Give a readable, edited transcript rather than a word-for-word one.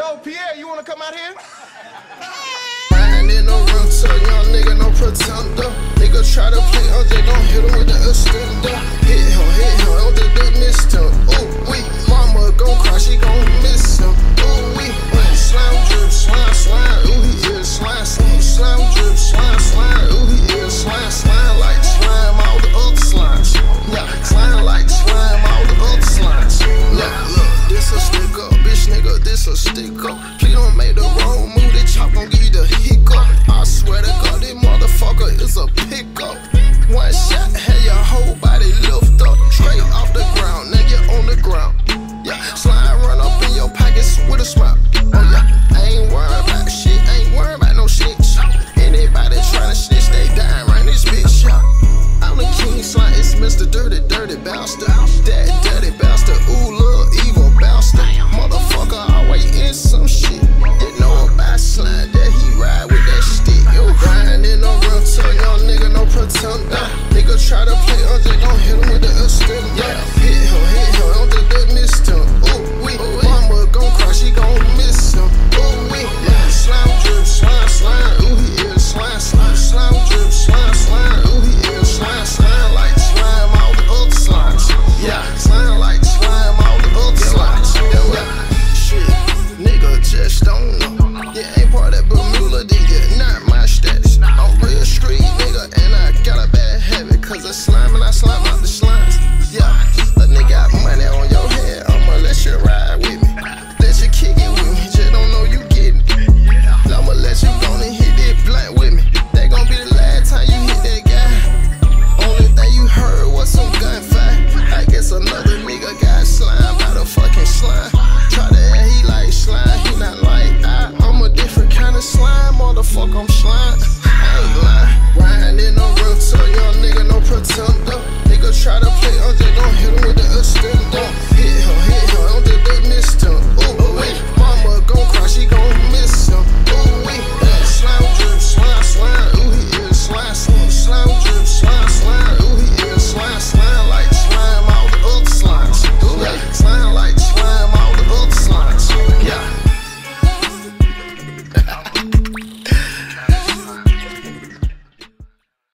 Yo, Pierre, you wanna come out here? Riding in no rental, young nigga, no pretender. Nigga try to play on, they gon' hit him with the extender. Hit him, on the dick missed him. Ooh, we, mama gon' cry, she gon' miss him. Ooh, we, slime drip, slime, ooh, he is slime, slime drip, slime, ooh, he is slime like slime, all the other slimes. Yeah, slime like slime, all the other slimes. Yeah, look, this a stick up, bitch nigga, this a stick up. Please don't make the wrong move, that chop gon' give you the hiccup. I swear to God, this motherfucker is a pickup. One shot, had your whole body lift up, straight off the ground, now you're on the ground. Yeah, slide run up in your pockets with a smile. Oh yeah, I ain't worried about shit, I ain't worried about no snitch. Anybody tryna snitch, they dying right in this bitch. I'm the king slime, it's Mr. Dirty Bastard. That dirty bastard, ooh, little evil bastard. Motherfucker always in some shit. You know about slime, that he ride with that stick. Yo, riding in no rental, young nigga, no pretender. Nigga try to play on, they gon' hit him with the extender. Yeah, hit him, on the dick missed him. Ooh, we, mama gon' cry, she gon' miss him. Ooh, we, slime drip, slime, ooh, he is slime drip, slime, ooh, he is slime like slime, all the other slimes. Yeah, slime like slime, all the other slimes. Yeah, shit, nigga just don't know.